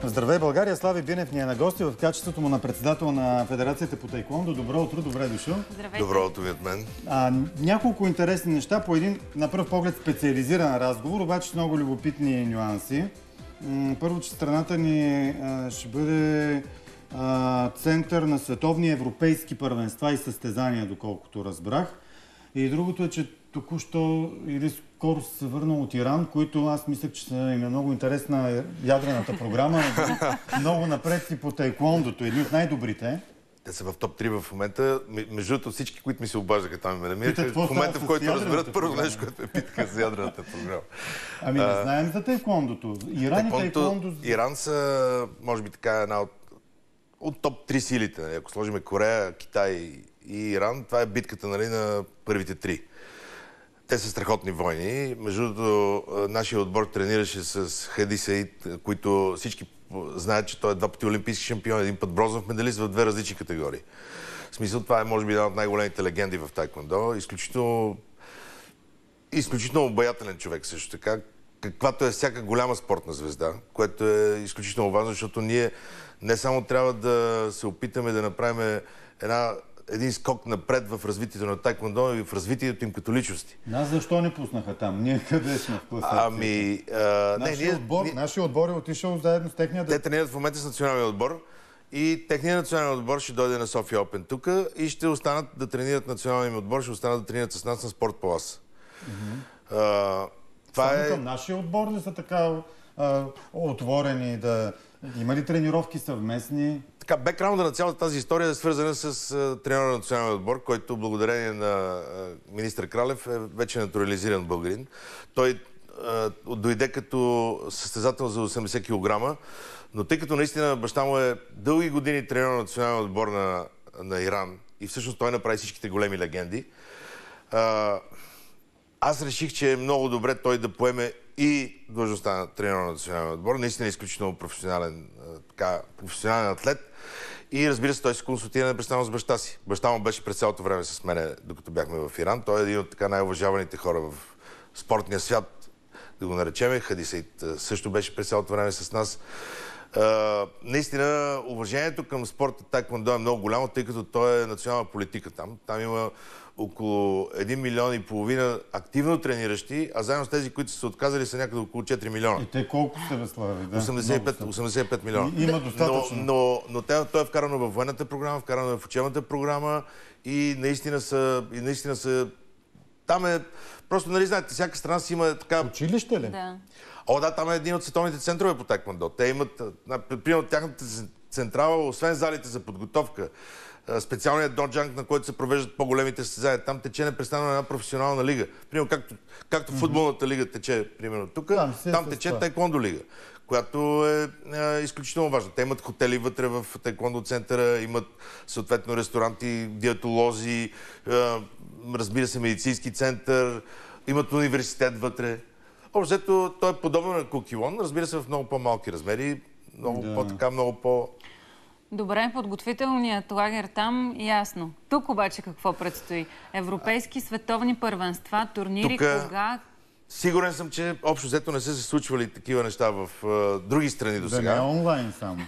Здравей, България! Слави Бинев ни е на гости в качеството му на председател на Федерацията по таеквондо. Добро утро, добре дошъл. Здравейте. Добро утро ви от мен. Няколко интересни неща по един, на пръв поглед, специализиран разговор, обаче с много любопитни нюанси. Първо, че страната ни ще бъде център на световни европейски първенства и състезания, доколкото разбрах. И другото е, че току-що или скоро се върнал от Иран, които аз мислях, че им е много интересна ядрената програма. Много напред си по таеквондото. Едни от най-добрите. Те са в топ 3 в момента. Между другото, всички, които ми се обаждаха там и ме намираха, в момента, в който разберат първо нещо, което ме питаха за ядрената програма. Ами не знаем за таеквондото. Иран и таеквондо... Иран са, може би така, една от топ 3 силите. Ако сложим Корея, Китай и Иран, това е битката, нали, на първите 3. Те са страхотни войни. Между другото, нашия отбор тренираше с Хади Саид, които всички знаят, че той е 2 пъти олимпийски шампион, 1 път бронзов медалист в 2 различни категории. В смисъл, това е, може би, една от най-големите легенди в таеквондо. Изключително обаятелен човек също така, каквато е всяка голяма спортна звезда, което е изключително важно, защото ние не само трябва да се опитаме да направим един скок напред в развитието на таеквондо и в развитието им като личности. Нас защо не пуснаха там? Ние къде сме в класацията? Нашия отбор е отишъл заедно с техния... Те тренират в момента с националния отбор и техният национален отбор ще дойде на София Опен тук и ще останат да тренират националния отбор, ще останат да тренират с нас на Спорт Палас. Само към нашия отбор ли са така отворени да... Има ли тренировки съвместни? Така, бекграунда на цялата тази история е свързана с тренера на националния отбор, който благодарение на министър Кралев е вече натурализиран българин. Той дойде като състезател за 80 кг, но тъй като наистина баща му е дълги години тренер на националния отбор на Иран и всъщност той направи всичките големи легенди, аз реших, че е много добре той да поеме и длъжността на тренер на националния отбор. Наистина е изключително професионален атлет. И разбира се, той се консултира непрестанно с баща си. Баща му беше през цялото време с мене, докато бяхме в Иран. Той е един от така най-уважаваните хора в спортния свят, да го наречем. Хади Саид също беше през цялото време с нас. Наистина, уважението към спорта таеквондо е много голямо, тъй като той е национална политика там. Там има около 1,5 милиона активно трениращи, а заедно с тези, които са се отказали, са някъде около 4 милиона. И те колко са, Слави? 85 милиона. Има достатъчно. Но той е вкарано във военната програма, вкарано е в учебната програма и наистина са... Там е... Просто, нали знаете, всяка страна си има така... Училище ли? Да. Да, там е един от световните центрове по таеквондо. Те имат, примерно, тяхната централа, освен залите за подготовка, специалният доджанг, на който се провеждат по-големите състезания. Там тече непрестанно една професионална лига. Примерно, както футболната лига тече, примерно тук, там тече таеквондо лига, която е изключително важна. Те имат хотели вътре в таеквондо центъра, имат съответно ресторанти, диетолози, разбира се, медицински център, имат университет вътре. Общо, той е подобно на Кукилон, разбира се, в много по-малки размери, много по... Добре, подготвителният лагер там, ясно. Тук обаче какво предстои? Европейски, световни първенства, турнири, кога? Сигурен съм, че общо взето не са се случвали такива неща в други страни до сега. Да не онлайн само.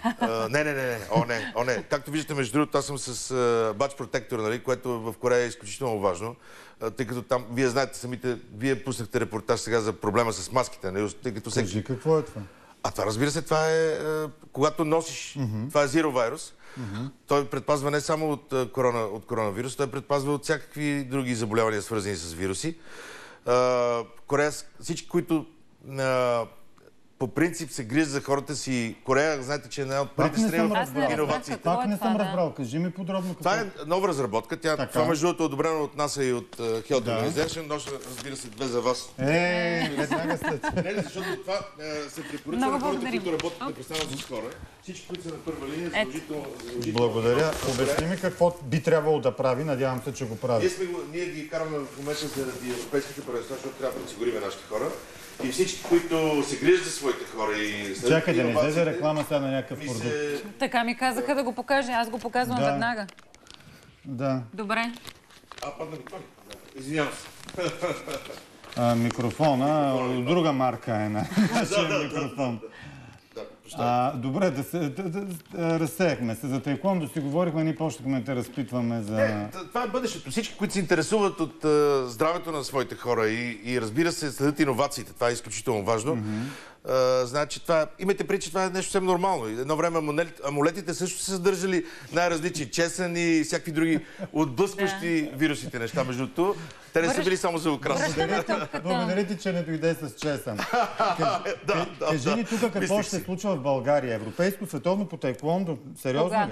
Не. Както виждате, между другото, аз съм с бадж протектор, нали, което в Корея е изключително важно, тъй като там, вие знаете самите, вие пуснахте репортаж сега за проблема с маските, нали, тъй като Кажи, какво е това? Това, разбира се, това е, когато носиш, това е Zero Virus. Той предпазва не само от коронавирус, той предпазва от всякакви други заболявания, свързани с вируси. Корея, всички, които по принцип се грижат за хората си. Корея, знаете, че е една от първите страни в иновациите. Пак не съм разбрал. Кажи ми подробно какво. Това е нова разработка. Това между другото е одобрено от НАСА и от Health Organization. Ноша, разбира се, 2 за вас. Веднага след. Не, защото това се препоръчва на хората, които работят непрестанно с хора. Всички, които са на първа линия, служително... Благодаря. Обясни ми какво би трябвало да прави. Надявам се, че го прави. Ние ги караме в момента заради европейските първенства, защото трябва да подсигурим нашите хора. И всички, които се грижат за своите хора и... Чакай да не излезе реклама сега на някакъв продукт. Така ми казаха да го покажа. Аз го показвам веднага. Да. Добре. Падна ми това. Извинявам се. Микрофона от друга марка е на нашия микрофон. Добре, разсеяхме се. За таеквондо си говорихме, ние почнахме да разпитваме за... Това е бъдещето. Всички, които се интересуват от здравето на своите хора и разбира се, следят иновациите. Това е изключително важно. Значи, имайте предвид, че това е нещо съвсем нормално. Едно време амулетите също са съдържали най-различни чесън и всякакви други отблъскващи вирусите неща. Между другото, те не са били само за украса. Благодаря ти, че не дойде с чесън. Кажи ни тук какво ще се случва в България. Европейско, световно по таеквондо. Сериозно ли?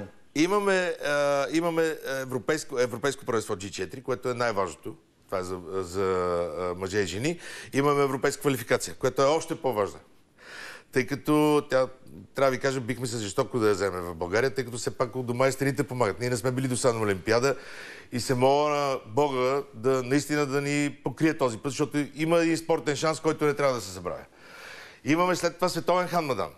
Имаме европейско първенство G4, което е най-важното. Това е за мъже и жени. Имаме европейска квалификация, която е още по-важна. Тъй като трябва да ви кажа, бихме се жестоко да я вземем в България, тъй като все пак от дома и страните помагат. Ние не сме били до сега на Олимпиада и се моля на Бога наистина да ни покрие този път, защото има и спортен шанс, който не трябва да се забравя. Имаме след това световен Ханмадан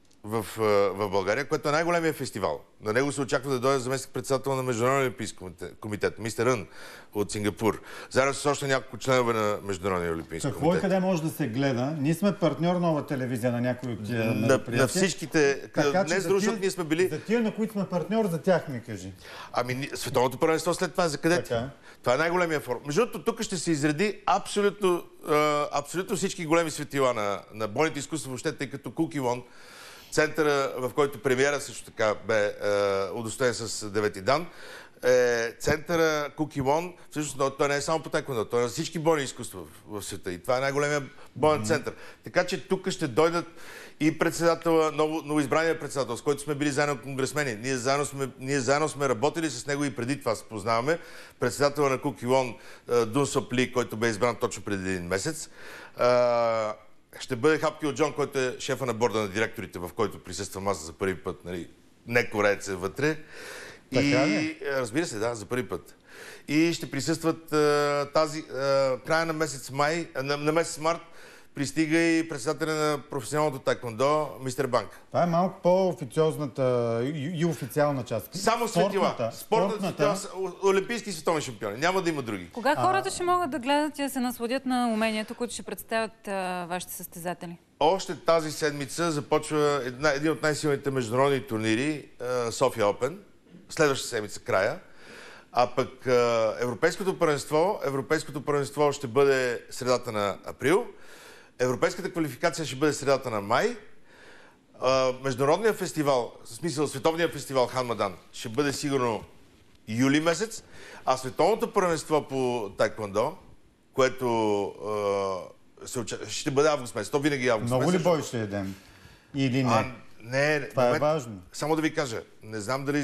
в България, което е най-големия фестивал. На него се очаква да дойде заместник-председател на Международния олимпийски комитет, мистер Рън от Сингапур, заедно с още няколко членове на Международния олимпийски комитет. Какво и къде може да се гледа? Ние сме партньор Нова телевизия на някои от тия мероприятия. На всичките. Днес, защото ние сме били... За тия, на които сме партньор, за тях ми кажи. Световното първенство след това за кадети. Това е най-големия форум. Между другото, тук ще се изреди абсолютно всички големи светила на бойните изкуства, въобще, тъй като Кукилон, центъра, в който премиера също така бе удостоен с 9-ти дан, центъра Кукилон, всъщност той не е само по таеквондо, той е на всички бойни изкуства в света и това е най-големия боен център. Така че тук ще дойдат и председателя, новоизбрания председател, с който сме били заедно конгресмени. Ние заедно сме работили с него и преди това се познаваме. Председателя на Кукилон Дун Соп Ли, който бе избран точно преди един месец. Ще бъде Хап Кил Джон, който е шефа на борда на директорите, в който присъствам аз за първи път. Не кореец е вътре. Разбира се, да, за първи път. И ще присъстват края на месец май, на месец март, пристига и председателя на професионалното таеквондо, мистер Банк. Това е малко по-официозната и официална част. Само светила. Спортната. Олимпийски и световни шампиони. Няма да има други. Кога хората ще могат да гледат и да се насладят на умението, които ще представят вашите състезатели? Още тази седмица започва един от най-силните международни турнири, София Опен. Следващата седмица края. А пък Европейското първенство ще бъде средата на април. Европейската квалификация ще бъде средата на май. Международният фестивал, в смисъл световният фестивал Ханмадан, ще бъде сигурно юли месец. А световното първенство по таеквондо, което ще бъде август месец. То винаги е август месец. Много ли бой ще едем? Или не? Не, това е важно. Само да ви кажа, не знам дали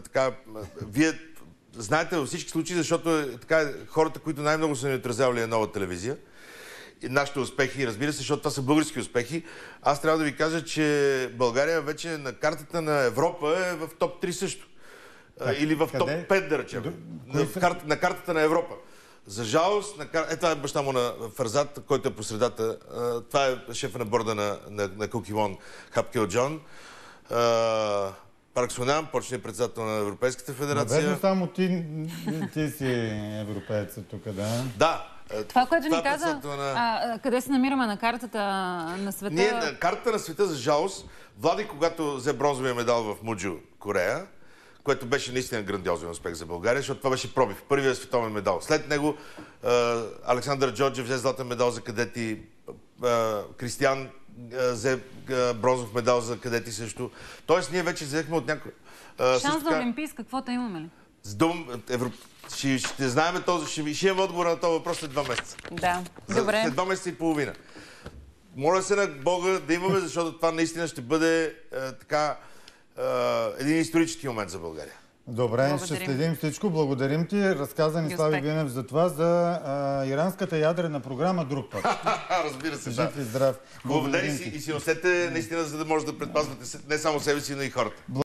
вие знаете във всички случаи, защото хората, които най-много са ни отразявали Нова телевизия, и нашите успехи, разбира се, защото това са български успехи. Аз трябва да ви кажа, че България вече на картата на Европа е в топ 3 също. Или в топ 5, да речем. На картата на Европа. За жалост, това е баща му на Фарзат, който е по средата. Това е шефа на борда на Кукилон, Хап Кил Джон. Парк Сунам, почне председател на Европейската федерация. Верно, само ти си европеец тук, да? Да. Това, което ни каза, къде се намираме на картата на света? Ние на картата на света, за жалост, Влади, когато взе бронзовия медал в Муджу, Корея, което беше наистина грандиозен успех за България, защото това беше пробив, първият световен медал. След него Александър Джорджев взе златен медал за кадети, Кристиян взе бронзов медал за кадети също. Тоест, ние вече взехме от някой... Шанс за олимпийска квота имаме ли? Ще знаем този, ще имаме отговор на този въпрос след 2 месеца. Да, добре. След 2 месеца и половина. Моля се на Бога да имаме, защото това наистина ще бъде един исторически момент за България. Добре, ще следим всичко. Благодарим ти. Разказа ни Слави Генев за това, за иранската ядрена програма друг път. Разбира се, жив и здрав. Благодарим си и си носете наистина, за да може да предпазвате не само себе си, но и хората.